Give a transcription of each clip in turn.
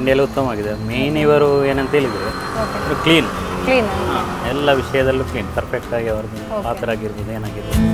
ತಿಂಡಿ ಎಲ್ಲ ಉತ್ತಮವಾಗಿದೆ. ಮೇನ್ ಇವರು ಏನಂತ ಹೇಳಿದರೆ ಕ್ಲೀನ್ ಎಲ್ಲ ವಿಷಯದಲ್ಲೂ ಕ್ಲೀನ್ ಪರ್ಫೆಕ್ಟ್ ಆಗಿ ಅವ್ರದ್ದು ಪಾತ್ರ ಆಗಿರ್ಬೋದು ಏನಾಗಿರ್ಬೋದು.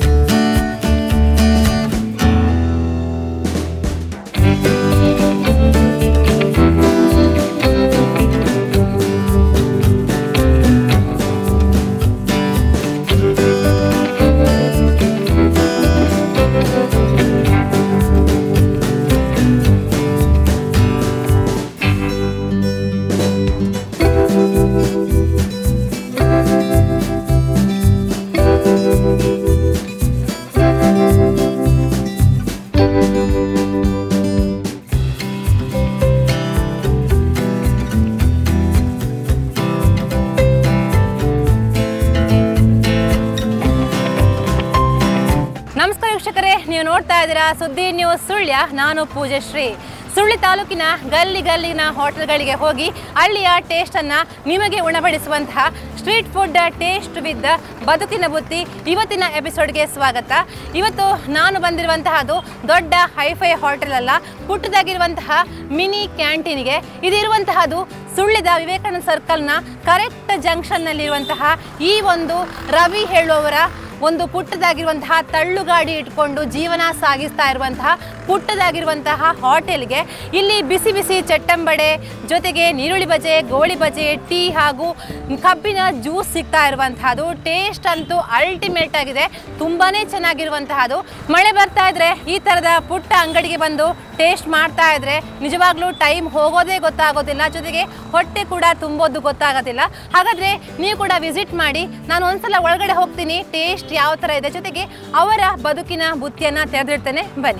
ನೀವು ನೋಡ್ತಾ ಇದ್ದೀರಾ ಸುದ್ದಿ ನ್ಯೂಸ್ ಸುಳ್ಯ. ನಾನು ಪೂಜಶ್ರೀ. ಸುಳ್ಳಿ ತಾಲೂಕಿನ ಗಲ್ಲಿನ ಹೋಟೆಲ್ಗಳಿಗೆ ಹೋಗಿ ಹಳ್ಳಿಯ ಟೇಸ್ಟನ್ನು ನಿಮಗೆ ಉಣಬಡಿಸುವಂತಹ ಸ್ಟ್ರೀಟ್ ಫುಡ್ ಟೇಸ್ಟ್ ವಿತ್ ಬದುಕಿನ ಬುತ್ತಿ ಇವತ್ತಿನ ಎಪಿಸೋಡ್ಗೆ ಸ್ವಾಗತ. ಇವತ್ತು ನಾನು ಬಂದಿರುವಂತಹದ್ದು ದೊಡ್ಡ ಹೈಫೈ ಹೋಟೆಲ್ ಅಲ್ಲ, ಪುಟ್ಟದಾಗಿರುವಂತಹ ಮಿನಿ ಕ್ಯಾಂಟೀನ್ಗೆ. ಇದಿರುವಂತಹದ್ದು ಸುಳ್ಳಿದ ವಿವೇಕಾನಂದ ಸರ್ಕಲ್ನ ಕರೆಕ್ಟ್ ಜಂಕ್ಷನ್ನಲ್ಲಿರುವಂತಹ ಈ ಒಂದು ರವಿ ಹೇಳುವವರ ಒಂದು ಪುಟ್ಟದಾಗಿರುವಂತಹ ತಳ್ಳುಗಾಡಿ ಇಟ್ಕೊಂಡು ಜೀವನ ಸಾಗಿಸ್ತಾ ಇರುವಂತಹ ಪುಟ್ಟದಾಗಿರುವಂತಹ ಹೋಟೆಲ್ಗೆ ಇಲ್ಲಿ ಬಿಸಿ ಬಿಸಿ ಚಟ್ಟಂಬಡೆ ಜೊತೆಗೆ ನೀರುಳ್ಳಿ ಬಜೆ, ಗೋಳಿ ಬಜೆ, ಟೀ ಹಾಗೂ ಕಬ್ಬಿನ ಜ್ಯೂಸ್ ಸಿಗ್ತಾ ಇರುವಂತಹದ್ದು. ಟೇಸ್ಟ್ ಅಂತೂ ಅಲ್ಟಿಮೇಟ್ ಆಗಿದೆ, ತುಂಬಾ ಚೆನ್ನಾಗಿರುವಂತಹದ್ದು. ಮಳೆ ಬರ್ತಾ ಇದ್ರೆ ಈ ಥರದ ಪುಟ್ಟ ಅಂಗಡಿಗೆ ಬಂದು ಟೇಸ್ಟ್ ಮಾಡ್ತಾ ಇದ್ರೆ ನಿಜವಾಗ್ಲೂ ಟೈಮ್ ಹೋಗೋದೇ ಗೊತ್ತಾಗೋದಿಲ್ಲ, ಜೊತೆಗೆ ಹೊಟ್ಟೆ ಕೂಡ ತುಂಬೋದು ಗೊತ್ತಾಗೋದಿಲ್ಲ. ಹಾಗಾದರೆ ನೀವು ಕೂಡ ವಿಸಿಟ್ ಮಾಡಿ. ನಾನು ಒಂದ್ಸಲ ಒಳಗಡೆ ಹೋಗ್ತೀನಿ, ಟೇಸ್ಟ್ ಯಾವ ಥರ ಇದೆ, ಜೊತೆಗೆ ಅವರ ಬದುಕಿನ ಬುತ್ತಿಯನ್ನು ತೆರೆದಿಡ್ತೇನೆ. ಬನ್ನಿ.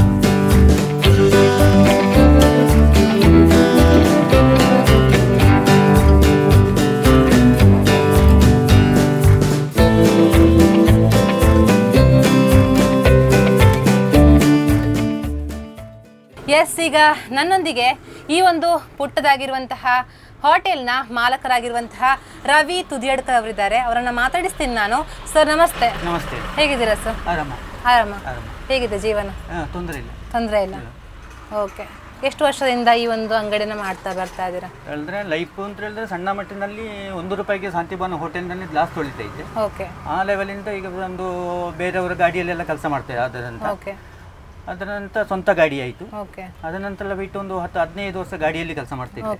ಎಸ್, ಈಗ ನನ್ನೊಂದಿಗೆ ಈ ಒಂದು ಪುಟ್ಟದಾಗಿರುವಂತಹ ಹೋಟೆಲ್ನ ಮಾಲಕರಾಗಿರುವಂತಹ ರವಿ ತುದಿಯಡ್ಕರ್ ಅವರಿದ್ದಾರೆ. ಅವರನ್ನು ಮಾತಾಡಿಸ್ತೀನಿ ನಾನು. ಸರ್ ನಮಸ್ತೆ. ನಮಸ್ತೆ. ಹೇಗಿದ್ದೀರಾ ಸರ್? ಆರಾಮ. ಹೇಗಿದೆ ಜೀವನ? ತೊಂದರೆ ಇಲ್ಲ. ಓಕೆ. ಎಷ್ಟು ವರ್ಷದಿಂದ ಈ ಒಂದು ಅಂಗಡಿನ ಮಾಡ್ತಾ ಬರ್ತಾ ಇದ್ದೀರಾ? ಹೇಳಿದ್ರೆ ಲೈಫ್ ಅಂತ ಹೇಳಿದ್ರೆ ಸಣ್ಣ ಮಟ್ಟಿನಲ್ಲಿ ₹1 ಶಾಂತಿಭವನ ಹೋಟೆಲ್ನಲ್ಲಿ ಗ್ಲಾಸ್ ತೊಳಿತಾ ಇದ್ದೆ. ಓಕೆ. ಆ ಲೆವೆಲಿಂದ ಈಗ ಒಂದು ಬೇರೆಯವರ ಗಾಡಿಯಲ್ಲೆಲ್ಲ ಕೆಲಸ ಮಾಡ್ತೇವೆ. ಅದರ ನಂತರ ಸ್ವಂತ ಗಾಡಿ ಆಯಿತು. ಅದರ ನಂತರ ಬಿಟ್ಟು ಒಂದು 10-15 ವರ್ಷ ಗಾಡಿಯಲ್ಲಿ ಕೆಲಸ ಮಾಡ್ತಿದ್ದೆ.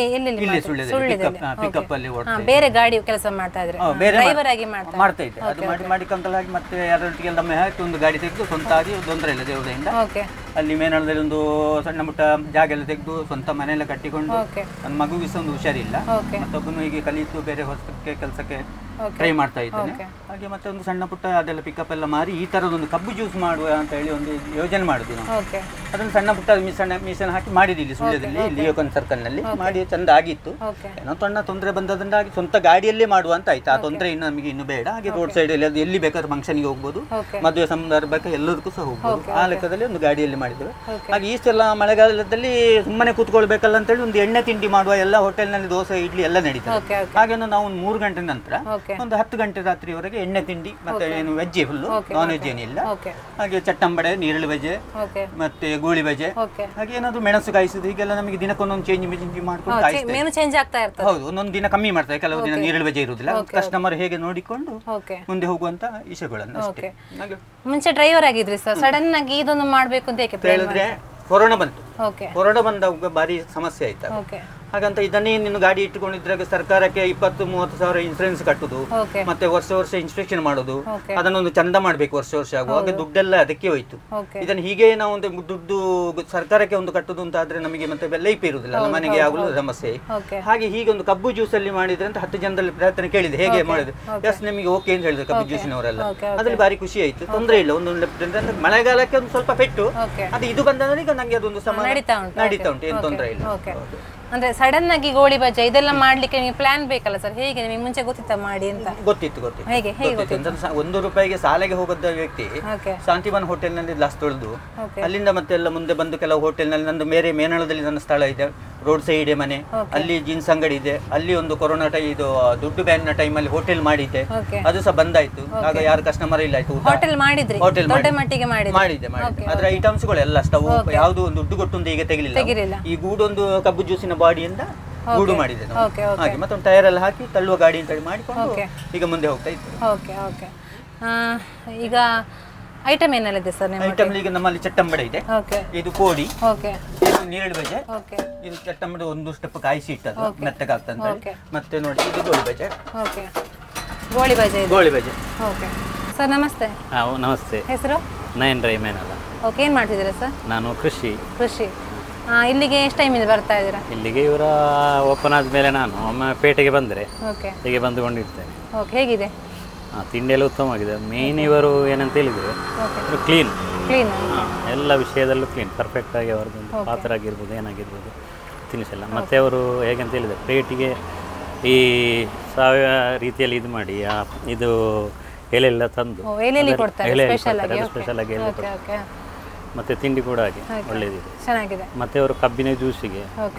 ಪಿಕಪ್ ಅಲ್ಲಿ ಬೇರೆ ಗಾಡಿ ಕೆಲಸ ಮಾಡ್ತಾ ಇದ್ರೆ ಮಾಡ್ತಾ ಇದ್ದೆ. ಅದು ಮಾಡಿ ಕಂಕಲ್ ಆಗಿ ಮತ್ತೆ ಯಾರೊಟ್ಟಿಗೆ ದಮ್ಮೆ ಹಾಕಿ ಒಂದು ಗಾಡಿ ತೆಗೆದು ಸ್ವಂತ ಆಗಿ ತೊಂದರೆ ಇಲ್ಲ ದೇವರಿಂದ. ಅಲ್ಲಿ ಮೇನಾಳದಲ್ಲಿ ಒಂದು ಸಣ್ಣ ಪುಟ್ಟ ಜಾಗ ಎಲ್ಲ ತೆಗೆದು ಸ್ವಂತ ಮನೆಯೆಲ್ಲ ಕಟ್ಟಿಕೊಂಡು ನನ್ನ ಮಗುವಿಗೆ ಸಹ ಒಂದು ಹುಷಾರಿಲ್ಲ, ಮತ್ತೊಬ್ಬನು ಹೀಗೆ ಕಲಿತು ಬೇರೆ ಹೊಸಕ್ಕೆ ಕೆಲಸಕ್ಕೆ ಟ್ರೈ ಮಾಡ್ತಾ ಇದ್ದೇನೆ. ಹಾಗೆ ಮತ್ತೆ ಒಂದು ಸಣ್ಣ ಪುಟ್ಟ ಅದೆಲ್ಲ ಪಿಕಪ್ ಎಲ್ಲ ಮಾರಿ ಈ ತರದೊಂದು ಕಬ್ಬು ಜ್ಯೂಸ್ ಮಾಡುವ ಅಂತ ಹೇಳಿ ಒಂದು ಯೋಜನೆ ಮಾಡುದು ನಾವು. ಅದನ್ನು ಸಣ್ಣ ಪುಟ್ಟ ಮೀಸನ್ ಹಾಕಿ ಮಾಡಿದ್ವಿ ಸುಳ್ಯದಲ್ಲಿ, ವಿವೇಕಾನಂದ ಸರ್ಕಲ್ ನಲ್ಲಿ ಮಾಡಿ ಚಂದ ಆಗಿತ್ತು. ಏನೋ ತೊಂದರೆ ಬಂದದ್ರಿಂದಾಗಿ ಸ್ವಂತ ಗಾಡಿಯಲ್ಲೇ ಮಾಡುವ ಅಂತ ಆಯ್ತು. ಆ ತೊಂದರೆ ಇನ್ನು ನಮಗೆ ಇನ್ನು ಬೇಡ. ಹಾಗೆ ರೋಡ್ ಸೈಡ್ ಅಲ್ಲಿ ಎಲ್ಲಿ ಬೇಕಾದ್ರೆ ಫಂಕ್ಷನ್ಗೆ ಹೋಗ್ಬೋದು, ಮದುವೆ ಸಂದರ್ಭಕ್ಕೆ ಎಲ್ಲದಕ್ಕೂ ಸಹ ಹೋಗ್ಬೋದು. ಆ ಲೆಕ್ಕದಲ್ಲಿ ಒಂದು ಗಾಡಿಯಲ್ಲಿ ಮಾಡಿದ್ದೇವೆ. ಹಾಗೆ ಈ ಸಲ ಮಳೆಗಾಲದಲ್ಲಿ ಸುಮ್ಮನೆ ಕೂತ್ಕೊಳ್ಬೇಕಲ್ಲ ಅಂತ ಹೇಳಿ ಒಂದು ಎಣ್ಣೆ ತಿಂಡಿ ಮಾಡುವ ಎಲ್ಲ ಹೋಟೆಲ್ನಲ್ಲಿ ದೋಸೆ ಇಡ್ಲಿ ಎಲ್ಲ ನಡೀತದೆ. ಹಾಗೆ ನಾವು ಒಂದು 3 ಗಂಟೆ ನಂತರ ಒಂದು 10 ಗಂಟೆ ರಾತ್ರಿವರೆಗೆ ಎಣ್ಣೆ ತಿಂಡಿ ಮತ್ತೆ ಏನು ವೆಜ್ ಫುಲ್ಲು, ನಾನ್ ವೆಜ್ ಏನಿಲ್ಲ. ಹಾಗೆ ಚಟ್ಟಂಬಡೆ, ನೀರುಳ್ಳಿ ಬಜೆ ಮತ್ತೆ ಗೋಳಿ ಬಜೆ, ಹಾಗೆ ಏನಾದ್ರು ಮೆಣಸು ಕಾಯಿಸುದು, ಹೀಗೆಲ್ಲ ನಮಗೆ ದಿನಕ್ಕೊಂದೊಂದು ಚೇಂಜ್ ಮಾಡ್ಕೊಂಡು ಹೌದು. ಒಂದೊಂದು ದಿನ ಕಮ್ಮಿ ಮಾಡ್ತಾರೆ, ಕೆಲವು ದಿನ ನೀರುಳ್ಳಿ ಬಜೆ ಇರುವುದಿಲ್ಲ. ಕಸ್ಟಮರ್ ಹೇಗೆ ನೋಡಿಕೊಂಡು ಮುಂದೆ ಹೋಗುವಂತ ವಿಷಯಗಳನ್ನು ಅಷ್ಟೇ. ಮುಂಚೆ ಡ್ರೈವರ್ ಆಗಿದ್ರಿ ಸರ್, ಸಡನ್ ಆಗಿ ಇದೊಂದು ಮಾಡ್ಬೇಕು ಅಂತ ಹೇಳಿದ್ರೆ ಕೊರೋನಾ ಬಂತು. ಕೊರೋನಾ ಬಂದಾಗ ಭಾರಿ ಸಮಸ್ಯೆ ಆಯ್ತಾ. ಹಾಗಂತ ಇದನ್ನೇ ನೀನು ಗಾಡಿ ಇಟ್ಟುಕೊಂಡಿದ್ರೆ ಸರ್ಕಾರಕ್ಕೆ 20-30 ಸಾವಿರ ಇನ್ಸೂರೆನ್ಸ್ ಕಟ್ಟುದು, ಮತ್ತೆ ವರ್ಷ ಇನ್ಸ್ಪೆಕ್ಷನ್ ಮಾಡೋದು, ಅದನ್ನೊಂದು ಚಂದ ಮಾಡ್ಬೇಕು ವರ್ಷ ಆಗುವಾಗ ದುಡ್ಡೆಲ್ಲ ಅದಕ್ಕೆ ಹೋಯ್ತು. ಇದನ್ನು ಹೀಗೆ ನಾವು ಒಂದು ದುಡ್ಡು ಸರ್ಕಾರಕ್ಕೆ ಒಂದು ಕಟ್ಟುದು ಅಂತ ಆದ್ರೆ ನಮಗೆ ಮತ್ತೆ ಲೈಫ್ ಇರುವುದಿಲ್ಲ, ನಮ್ಮ ಮನೆಗೆ ಆಗಲು ಸಮಸ್ಯೆ. ಹಾಗೆ ಹೀಗೆ ಒಂದು ಕಬ್ಬು ಜ್ಯೂಸ್ ಅಲ್ಲಿ ಮಾಡಿದ್ರೆ ಅಂತ 10 ಜನರಲ್ಲಿ ಪ್ರಯತ್ನ ಕೇಳಿದೆ, ಹೇಗೆ ಮಾಡಿದ್ರು. ಎಸ್ ನಿಮಗೆ ಓಕೆ ಅಂತ ಹೇಳಿದ್ರು ಕಬ್ಬು ಜ್ಯೂಸಿನವರೆಲ್ಲ. ಅದ್ರಲ್ಲಿ ಭಾರಿ ಖುಷಿ ಆಯ್ತು, ತೊಂದರೆ ಇಲ್ಲ. ಒಂದೊಂದು ಮಳೆಗಾಲಕ್ಕೆ ಒಂದು ಸ್ವಲ್ಪ ಪೆಟ್ಟು, ಅದು ಇದು ಬಂದ್ರೆ ಈಗ ನಂಗೆ ಅದೊಂದು ನಡೀತಾ ಉಂಟು, ಏನು ತೊಂದರೆ ಇಲ್ಲ. ಅಂದ್ರೆ ಸಡನ್ ಆಗಿ ಗೋಳಿ ಬಜೆ ಇದೆಲ್ಲ ಮಾಡ್ಲಿಕ್ಕೆ ನಿಮಗೆ ಪ್ಲಾನ್ ಬೇಕಲ್ಲ ಸರ್, ಹೇಗೆ ನಿಮಗೆ ಮುಂಚೆ ಗೊತ್ತಿತ್ತ ಮಾಡಿ ಅಂತ? ಗೊತ್ತಿತ್ತು. ಹೇಗೆ ₹1 ಸಾಲೆಗೆ ಹೋಗೋದ ವ್ಯಕ್ತಿ ಶಾಂತಿಭವನ ಹೋಟೆಲ್ ನಲ್ಲಿ ಗ್ಲಾಸ್ ತೊಳೆದು ಅಲ್ಲಿಂದ ಮತ್ತೆ ಎಲ್ಲ ಮುಂದೆ ಬಂದು ಕೆಲವು ಹೋಟೆಲ್ ನಲ್ಲಿ ನಂದು ಬೇರೆ ಮೇನಾಳದಲ್ಲಿ ನನ್ನ ಸ್ಥಳ ಇದೆ, ರೋಡ್ ಸೈಡ್ ಮನೆ, ಅಲ್ಲಿ ಜೀನ್ಸ್ ಅಂಗಡಿ ಇದೆ, ಅಲ್ಲಿ ಒಂದು ಕೊರೋನಾ ಇದು ದುಡ್ಡು ಬ್ಯಾನ್ ಟೈಮಲ್ಲಿ ಹೋಟೆಲ್ ಮಾಡಿದ್ದೆ, ಅದು ಸಹ ಬಂದಾಯ್ತು. ಆಗ ಯಾರು ಕಸ್ಟಮರ್ ಇಲ್ಲ ಆಯ್ತು. ಹೋಟೆಲ್ ಮಾಡಿದ್ರಿ? ಹೋಟೆಲ್ ದೊಡ್ಡ ಮಟ್ಟಿಗೆ ಮಾಡಿದ್ದೆ. ಅದ್ರ ಐಟಮ್ಸ್ ಗಳೆಲ್ಲ ಸ್ಟವ್ ಯಾವುದು ಒಂದು ದುಡ್ಡು ಕೊಟ್ಟು ಈಗ ತೆಗಿಲಿಲ್ಲ. ಈ ಗೂಡೊಂದು ಕಬ್ಬು ಜ್ಯೂಸಿನ ಬಾಡಿಯಿಂದ ಗೂಡು ಮಾಡಿದೆ ಹಾಗೆ, ಮತ್ತೊಂದು ಟೈರ್ ಎಲ್ಲ ಹಾಕಿ ತಳ್ಳುವ ಗಾಡಿ ಅಂತ ಹೇಳಿ ಮಾಡಿಕೊಂಡು ಈಗ ಮುಂದೆ ಹೋಗ್ತಾ ಇತ್ತು. ಈಗ ಐಟಮ್ ಏನೆಲ್ಲ ಸರ್? ಐಟಮ್ ಈಗ ನಮ್ಮಲ್ಲಿ ಚಟ್ಟಂಬಡೆ ಇದೆ, ಇದು ಕೋಡಿ, ಇದು ನೀರಳು ಬಜೆ, ಇದು ಚಟ್ಟಂಬಡೆ ಒಂದು ಸ್ಟೆಪ್ ಕಾಯಿಸಿ ಇಟ್ಟದ್ದು ಮೆತ್ತಗಾಗ್ತಂತ. ಮತ್ತೆ ನೋಡಿ ಇದು ಗೋಳಿ ಬಜೆ. ಸರ್ ನಮಸ್ತೆ. ನಮಸ್ತೆ. ಹೆಸರು? ನಯನ್ ರೈಮೇನಲ್ಲ. ಏನ್ ಮಾಡ್ತಿದ್ದೀರಾ ಸರ್? ನಾನು ಕೃಷಿ. ಇಲ್ಲಿಗೆ ಎಷ್ಟು ಟೈಮಿಂದ ಬರ್ತಾ ಇದ್ದೀರಾ? ಇಲ್ಲಿಗೆ ಇವರ ಓಪನ್ ಆದ್ಮೇಲೆ ನಾನು ಒಮ್ಮೆ ಪೇಟೆಗೆ ಬಂದರೆ ಹೀಗೆ ಬಂದುಕೊಂಡಿರ್ತೇನೆ. ಹೇಗಿದೆ? ತಿಂಡಿ ಎಲ್ಲ ಉತ್ತಮವಾಗಿದೆ. ಮೇನ್ ಇವರು ಏನಂತ ಹೇಳಿದರೆ ಕ್ಲೀನ್, ಎಲ್ಲ ವಿಷಯದಲ್ಲೂ ಕ್ಲೀನ್, ಪರ್ಫೆಕ್ಟ್ ಆಗಿ ಅವ್ರದ್ದು ಪಾತ್ರ ಆಗಿರ್ಬೋದು, ಏನಾಗಿರ್ಬೋದು ತಿನಿಸೆಲ್ಲ. ಮತ್ತು ಅವರು ಹೇಗಂತ ಹೇಳಿದರೆ ಪ್ಲೇಟಿಗೆ ಈ ಸಾವಯವ ರೀತಿಯಲ್ಲಿ ಇದು ಮಾಡಿ ಇದು ಎಲೆಲ್ಲ ತಂದು ಸ್ಪೆಷಲ್ ಆಗಿ ಎಲೆ ಕೊಡ್ತಾರೆ. ಮತ್ತು ತಿಂಡಿ ಕೂಡ ಹಾಗೆ ಒಳ್ಳೆಯದಿದೆ, ಚೆನ್ನಾಗಿದೆ. ಮತ್ತು ಅವರು ಕಬ್ಬಿನ ಜ್ಯೂಸಿಗೆ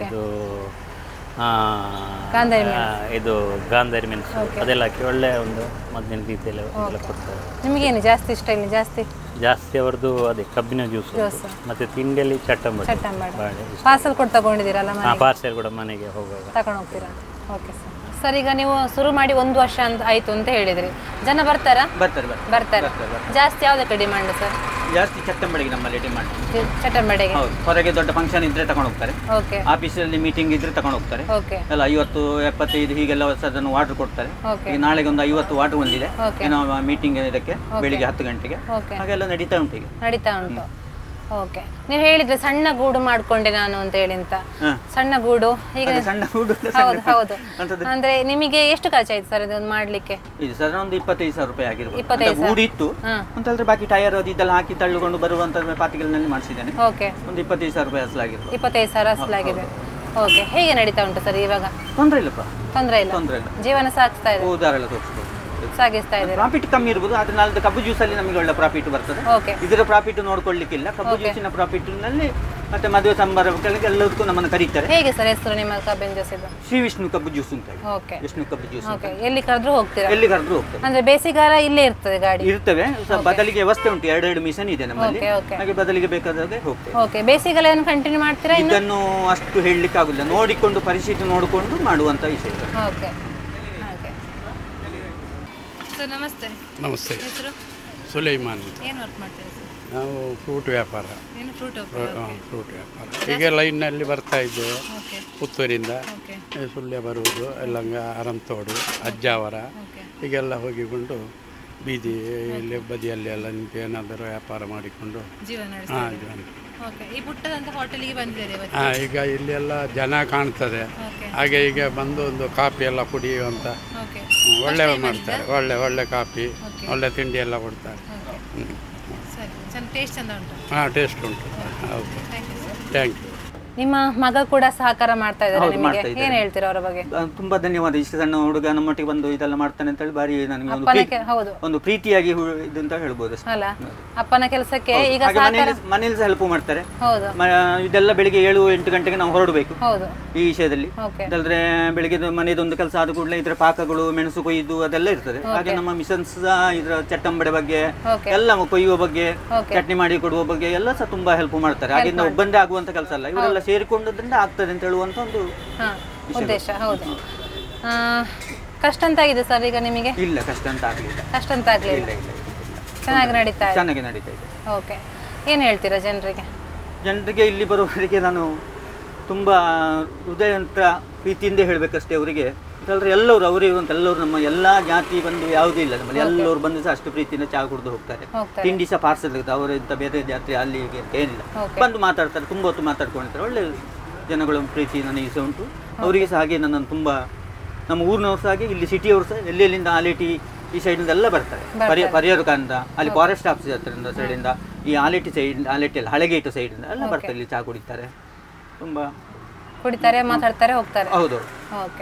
ಇದು ಗಾಂಧಾರಿ ಮೆಣಸು ಅದೆಲ್ಲ ಹಾಕಿ ಒಳ್ಳೆ ಒಂದು ಮದ್ದಿನ ರೀತಿಯಲ್ಲಿ ಕೊಡ್ತಾರೆ. ನಿಮಗೇನು ಜಾಸ್ತಿ ಇಷ್ಟ? ಇಲ್ಲಿ ಜಾಸ್ತಿ ಅವ್ರದ್ದು ಅದೇ ಕಬ್ಬಿನ ಜ್ಯೂಸ್, ಮತ್ತೆ ತಿಂಡಿಯಲ್ಲಿ ಚಟ್ಟಂಬಡೆ. ಪಾರ್ಸಲ್ ಕೂಡ ತಗೊಂಡಿದ್ದೀರಲ್ಲ? ಪಾರ್ಸಲ್ ಕೂಡ ಮನೆಗೆ ಹೋಗುವಾಗ ತಗೊಂಡು ಹೋಗ್ತೀರಾ? Okay sir. ಸರ್, ಈಗ ನೀವು ಶುರು ಮಾಡಿ 1 ವರ್ಷ ಆಯ್ತು ಅಂತ ಹೇಳಿದ್ರಿ, ಜನ ಬರ್ತಾರಾ? ಬರ್ತಾರೆ. ಜಾಸ್ತಿ ಯಾವುದಕ್ಕೆ ಡಿಮಾಂಡ್ ಸರ್? ಜಾಸ್ತಿ ಚಟ್ಟಂಬಡೆಗೆ ನಮ್ಮಲ್ಲಿ ಡಿಮಾಂಡ್. ಚಟ್ಟಂಬಡೆಗೆ ಹೊರಗೆ ದೊಡ್ಡ ಫಂಕ್ಷನ್ ಇದ್ರೆ ತಗೊಂಡು ಹೋಗ್ತಾರೆ, ಆಫೀಸಲ್ಲಿ ಮೀಟಿಂಗ್ ಇದ್ರೆ ತಗೊಂಡು ಹೋಗ್ತಾರೆ. ಎಲ್ಲ 50, 75 ಹೀಗೆಲ್ಲ ಅದನ್ನು ವಾಟರ್ ಕೊಡ್ತಾರೆ. ಈಗ ನಾಳೆಗೆ ಒಂದು 50 ವಾಟರ್ ಬಂದಿದೆ, ಏನೋ ಮೀಟಿಂಗ್ ಇದಕ್ಕೆ ಬೆಳಿಗ್ಗೆ 10 ಗಂಟೆಗೆ, ಹಾಗೆಲ್ಲ ನಡೀತಾ ಉಂಟು. ಓಕೆ. ನೀವು ಹೇಳಿದ್ರೆ ಸಣ್ಣ ಗೂಡು ಮಾಡ್ಕೊಂಡೆ ನಾನು ಅಂತ ಹೇಳಿ ಅಂತ. ಸಣ್ಣ ಗೂಡು ಈಗ ಹೌದು. ಅಂದ್ರೆ ನಿಮಗೆ ಎಷ್ಟು ಖರ್ಚಾಯ್ತು ಸರ್ ಇದೊಂದು ಮಾಡ್ಲಿಕ್ಕೆ? ಇದು ಸರ್ ಒಂದು 25,000 ರೂಪಾಯಿ ಆಗಿರ್ಬೋದು. ಗೂಡು ಇತ್ತು ಅಂತ ಹೇಳಿದ್ರೆ ಬಾಕಿ ಟೈರ್ ಇದೆಲ್ಲ ಹಾಕಿ ತಳ್ಳುಕೊಂಡು ಬರುವಂತ ಪಾರ್ಟಿಕಲ್ನಲ್ಲಿ ಮಾಡಿಸಿದ್ದೇನೆ. ಒಂದು 25,000 ರೂಪಾಯಿ ಅಸಲಾಗಿದೆ. 25,000 ಅಸಲಾಗಿದೆ. ಓಕೆ. ಹೇಗೆ ನಡೀತಾ ಉಂಟು ಸರ್ ಇವಾಗ? ತೊಂದರೆ ಇಲ್ಲಪ್ಪ. ತೊಂದರೆ ಇಲ್ಲ. ಜೀವನ ಸಾಗಿಸ್ತಾ ಇದೆ. ಉದಾಹರಣೆ ತೋರಿಸ್ಬೋದು. ಸಾಗಿಸ್ತಾ ಇದೆ. ಪ್ರಾಫಿಟ್ ಕಮ್ಮಿ ಇರ್ಬೋದು, ಆದ್ರೆ ನಾಳೆ ಕಬ್ಬು ಜ್ಯೂಸ್ ಅಲ್ಲಿ ನಮಗೆ ಒಳ್ಳೆ ಪ್ರಾಫಿಟ್ ಬರ್ತದೆ. ಇದರ ಪ್ರಾಫಿಟ್ ನೋಡ್ಕೊಳ್ಳಿಕ್ಕಿಲ್ಲ. ಕಬ್ಬು ಜ್ಯೂಸಿನ ಪ್ರಾಫಿಟ್ ನಲ್ಲಿ ಮತ್ತೆ ಮದುವೆ ಸಮಾರಂಭಗಳಿಗೆ ಎಲ್ಲದಕ್ಕೂ ನಮ್ಮನ್ನು ಕರೀತಾರೆ. ಹೇಗೆ ಸರ್ ಹೆಸರು ನಿಮ್ಮ ಕಬ್ಬಿನ ಜ್ಯೂಸ್? ಶ್ರೀ ವಿಷ್ಣು ಕಬ್ಬು ಜ್ಯೂಸ್ ಅಂತ. ವಿಷ್ಣು ಕಬ್ಬು ಜ್ಯೂಸ್. ಎಲ್ಲಿ ಕರೆದ್ರೂ ಹೋಗ್ತೀರಾ? ಎಲ್ಲಿ ಕರೆದ್ರೂ ಹೋಗ್ತದೆ. ಅಂದ್ರೆ ಬೇಸಿಗೆಗಾಲ ಇಲ್ಲೇ ಇರ್ತದೆ ಗಾಡಿ? ಇರ್ತವೆ. ಬದಲಿಗೆ ವ್ಯವಸ್ಥೆ ಉಂಟು, 2 ಮಿಷನ್ ಇದೆ ನಮ್ಮಲ್ಲಿ, ಹಾಗೆ ಬದಲಿಗೆ ಬೇಕಾದಾಗ ಹೋಗ್ತೇವೆ. ಓಕೆ. ಬೇಸಿಗೆಗಾಲ ಏನು ಕಂಟಿನ್ಯೂ ಮಾಡ್ತೀರಾ? ಇದನ್ನು ಅಷ್ಟು ಹೇಳಲಿಕ್ಕೆ ಆಗುದಿಲ್ಲ, ನೋಡಿಕೊಂಡು ಪರಿಸ್ಥಿತಿ ನೋಡಿಕೊಂಡು ಮಾಡುವಂತ ವಿಷಯ. ಓಕೆ. ಸರ್ ನಮಸ್ತೆ. ನಮಸ್ತೆ. ಸುಲೈಮಾನ್. ಏನು ವರ್ಕ್ ಮಾಡ್ತೀರಾ ಸರ್? ನಾವು ಫ್ರೂಟ್ ವ್ಯಾಪಾರ. ಏನು ಫ್ರೂಟ್ ವ್ಯಾಪಾರ. ಈಗ ಲೈನ್ನಲ್ಲಿ ಬರ್ತಾ ಇದ್ದೇವೆ ಪುತ್ತೂರಿಂದ. ಸುಳ್ಯ ಬರುವುದು, ಎಲ್ಲಂಗ ಅರಂತೋಡು, ಅಜ್ಜಾವರ ಹೀಗೆಲ್ಲ ಹೋಗಿಕೊಂಡು ಬೀದಿ ಇಲ್ಲಿ ಬದಿಯಲ್ಲಿ ಎಲ್ಲ ನಿಂತು ಏನಾದರೂ ವ್ಯಾಪಾರ ಮಾಡಿಕೊಂಡು ಜೀವನ. ಈಗ ಇಲ್ಲೆಲ್ಲ ಜನ ಕಾಣ್ತದೆ, ಹಾಗೆ ಈಗ ಬಂದು ಒಂದು ಕಾಫಿ ಎಲ್ಲ ಕುಡಿಯುವಂತ ಒಳ್ಳೆ ಮಾಡ್ತಾರೆ. ಒಳ್ಳೆ ಕಾಫಿ, ಒಳ್ಳೆ ತಿಂಡಿ ಎಲ್ಲ ಕೊಡ್ತಾರೆ. ಟೇಸ್ಟ್ ಉಂಟು. ಹೌದು. Thank you. ನಿಮ್ಮ ಮಗ ಕೂಡ ಸಹಕಾರ ಮಾಡ್ತಾ ಇದ್ದಾರೆ ನಿಮಗೆ, ಏನು ಹೇಳ್ತೀರಾ ಅವರ ಬಗ್ಗೆ? ತುಂಬಾ ಧನ್ಯವಾದ. ಇಷ್ಟು ಸಣ್ಣ ಹುಡುಗ ನಮ್ಮೊಟ್ಟಿಗೆ ಬಂದು ಇದೆಲ್ಲ ಮಾಡ್ತಾನೆ ಅಂತ ಹೇಳಿ ಭಾರಿ ನನಗೆ ಒಂದು ಪ್ರೀತಿಯಾಗಿ ಇದು ಅಂತ ಹೇಳ್ಬೋದು ಅಲ್ಲ. ಅಪ್ಪನ ಕೆಲಸಕ್ಕೆ ಈಗ ಮನೇಲಿ ಸಹ ಹೆಲ್ಪ್ ಮಾಡ್ತಾರೆ. ಇದೆಲ್ಲ ಬೆಳಿಗ್ಗೆ 7-8 ಗಂಟೆಗೆ ನಾವು ಹೊರಡಬೇಕು ಈ ವಿಷಯದಲ್ಲಿ. ಅಲ್ಲದ್ರೆ ಬೆಳಿಗ್ಗೆ ಮನೆಯದೊಂದು ಕೆಲಸ ಆದ ಕೂಡಲೇ ಇದರ ಪಾಕಗಳು, ಮೆಣಸು ಕೊಯ್ದು ಅದೆಲ್ಲ ಇರ್ತದೆ. ಹಾಗೆ ನಮ್ಮ ಮಿಷನ್ಸ್ ಇದರ ಚಟ್ಟಂಬಡೆ ಬಗ್ಗೆ ಎಲ್ಲ ಕೊಯ್ಯುವ ಬಗ್ಗೆ, ಚಟ್ನಿ ಮಾಡಿ ಕೊಡುವ ಬಗ್ಗೆ ಎಲ್ಲ ಸಹ ತುಂಬಾ ಹೆಲ್ಪ್ ಮಾಡ್ತಾರೆ. ಹಾಗೆ ಒಬ್ಬಂದೇ ಆಗುವಂತ ಕೆಲಸ ಅಲ್ಲ, ಇವರೆಲ್ಲ ಸೇರಿಕೊಂಡದ್ರಿಂದ ಆಗ್ತದೆ ಅಂತ ಹೇಳುವಂತ ಒಂದು ಉದ್ದೇಶ. ಹೌದು. ಕಷ್ಟ ಅಂತ ಆಗಿದೆ ಸರ್ ಈಗ ನಿಮಗೆ? ಇಲ್ಲ, ಕಷ್ಟ ಅಂತ ಆಗಲಿಲ್ಲ. ಚೆನ್ನಾಗಿ ನಡೀತಾ ಇದೆ. ಓಕೆ. ಏನು ಹೇಳ್ತೀರಾ ಜನರಿಗೆ ಇಲ್ಲಿ ಬರುವವರಿಗೆ ನಾನು ತುಂಬಾ ಹೃದಯಂತ ಪ್ರೀತಿಯಿಂದ ಹೇಳಬೇಕಷ್ಟೇ ಅವರಿಗೆ. ಎಲ್ಲರೂ ಅವರಿಗೆ ಅಂತ ಎಲ್ಲರೂ ನಮ್ಮ ಎಲ್ಲಾ ಜಾತಿ ಬಂದು ಯಾವುದೂ ಇಲ್ಲ ನಮ್ಮಲ್ಲಿ. ಎಲ್ಲರೂ ಬಂದು ಸಹ ಅಷ್ಟು ಪ್ರೀತಿಯಿಂದ ಚಹಾ ಕುಡಿದು ಹೋಗ್ತಾರೆ. ತಿಂಡಿ ಸಹ ಪಾರ್ಸಲ್ ಇರುತ್ತೆ. ಅವರಿಂದ ಬೇರೆ ಜಾತಿ ಅಲ್ಲಿ ಏನಿಲ್ಲ, ಬಂದು ಮಾತಾಡ್ತಾರೆ, ತುಂಬಾ ಹೊತ್ತು ಮಾತಾಡ್ಕೊಂಡಿರ್ತಾರೆ. ಒಳ್ಳೆ ಜನಗಳ ಪ್ರೀತಿ ನನಗೆ ಸಹ ಉಂಟು. ಅವರಿಗೆ ಸಹ ಹಾಗೆ ನನ್ನನ್ನು ತುಂಬಾ, ನಮ್ಮ ಊರಿನವ್ರು ಸಹ ಹಾಗೆ, ಇಲ್ಲಿ ಸಿಟಿಯವರು ಸಹ ಎಲ್ಲೆಲ್ಲಿಂದ ಆಲೇಟಿ ಈ ಸೈಡಿಂದ ಎಲ್ಲ ಬರ್ತಾರೆ. ಪರಿಹಾರಕಂದ ಅಲ್ಲಿ ಫಾರೆಸ್ಟ್ ಆಫೀಸ್ ಹತ್ತಿರದ ಸೈಡಿಂದ, ಈ ಆಲೇಟಿ ಸೈಡ್, ಆಲೇಟಿ ಅಲ್ಲಿ ಹಳೆಗೇಟು ಸೈಡಿಂದ ಎಲ್ಲ ಬರ್ತಾರೆ. ಇಲ್ಲಿ ಚಹಾ ಕುಡಿತಾರೆ, ತುಂಬಾ ಕುಡಿತಾರೆ, ಮಾತಾಡ್ತಾರೆ, ಹೋಗ್ತಾರೆ. ಹೌದು. ಓಕೆ.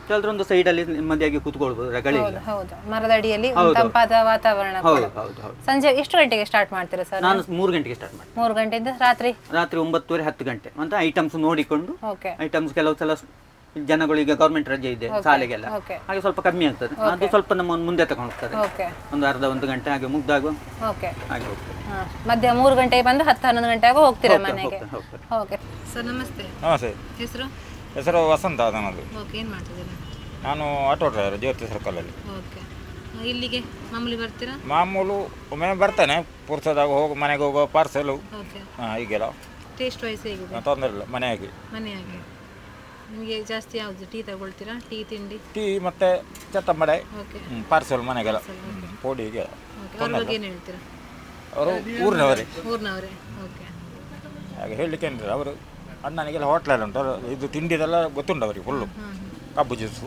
ಕೆಲವರು ಒಂದು ಸೈಡಲ್ಲಿ ನೆಮ್ಮದಿಯಾಗಿ ಕೂತ್ಕೊಳ್ಬೋದು, ರಗಳೆಯಿಲ್ಲ. ಹೌದು, ಮರದ ಅಡಿಯಲ್ಲಿ ತಂಪಾದ ವಾತಾವರಣ. ಹೌದು ಹೌದು ಹೌದು. ಸಂಜೆ ಎಷ್ಟು ಗಂಟೆಗೆ ಸ್ಟಾರ್ಟ್ ಮಾಡ್ತೀರಾ ಸರ್? ನಾನು 3 ಗಂಟೆಗೆ ಸ್ಟಾರ್ಟ್ ಮಾಡ್ತೀನಿ. 3 ಗಂಟೆಯಿಂದ ರಾತ್ರಿ 9:30 10 ಗಂಟೆ ಅಂತ ಐಟಮ್ಸ್ ನೋಡಿಕೊಂಡು. ಓಕೆ. ಐಟಮ್ಸ್ ಕೆಲವು ಸಲ ಜನಗಳು ಈಗ ಗವರ್ಮೆಂಟ್ ರಜೆ ಇದೆ ಶಾಲೆಗೆಲ್ಲ, ಹಾಗೆ ಸ್ವಲ್ಪ ಕಮ್ಮಿ ಆಗ್ತದೆ. ಅದು ಸ್ವಲ್ಪ ನಮ್ಮ ಮುಂದೆ ತಗೊಂಡು ಹೋಗ್ತದೆ, ಒಂದು ಅರ್ಧ 1 ಗಂಟೆ ಹಾಗೆ ಮುಗ್ದಾಗ ಹಾಗೆ ಹೋಗ್ತದೆ. ಮಧ್ಯ 3 ಗಂಟೆಗೆ ಬಂದು 10-11 ಗಂಟೆಗೆ ಹೋಗ್ತೀರಾ ಮನೆಗೆ? ಓಕೆ ಸರ್, ನಮಸ್ತೆ. ನಮಸ್ತೆ. ಹೆಸರು? ಹೆಸರು ವಸಂತ ನನ್ನದು. ಓಕೆ, ಏನು ಮಾಡ್ತಿದ್ದೀರಾ? ನಾನು ಆಟೋ ಡ್ರೈವರ್, ಜ್ಯೋತಿ ಸರ್ಕಲಲ್ಲಿ. ಓಕೆ. ಇಲ್ಲಿಗೆ ಮಾಮೂಲಿ ಬರ್ತೀರಾ? ಮಾಮೂಲು ಒಮ್ಮೆ ಬರ್ತಾನೆ, ಪುರ್ಸದಾಗ ಹೋಗಿ ಮನೆಗೆ ಹೋಗೋ ಪಾರ್ಸೆಲು. ಓಕೆ. ಹೀಗೆಲ್ಲ ಟೇಸ್ಟ್ ವೈಸ್ ಹೇಗಿದೆ? ತೊಂದರೆ ಇಲ್ಲ, ಮನೆಯಾಗಿ. ಮನೆಯಾಗಿ. ನಿಮಗೆ ಜಾಸ್ತಿ ಯಾವುದು ಟೀ ತಗೊಳ್ತೀರಾ? ಟೀ ತಿಂಡಿ? ಟೀ ಮತ್ತು ಚತ್ತಂಬಡೆ ಓಕೆ. ಪಾರ್ಸೆಲ್ ಮನೆಗೆಲ್ಲ ಪೋಡಿಗೆ. ಅವ್ರ ಬಗ್ಗೆ ಏನು ಹೇಳ್ತೀರಾ? ಅವರು ಊರಿನವರೇ. ಊರಿನವರೇ. ಓಕೆ. ಹಾಗೆ ಹೇಳಲಿಕ್ಕೆ ಏನಿಲ್ಲ, ಅವರು ಅಣ್ಣನಿಗೆಲ್ಲ ಹೋಟ್ಲಲ್ಲಿ ಉಂಟು, ಇದು ತಿಂಡಿದೆಲ್ಲ ಗೊತ್ತುಂಟು ಅವರಿಗೆ ಫುಲ್ಲು. ಕಬ್ಬು ಜ್ಯೂಸು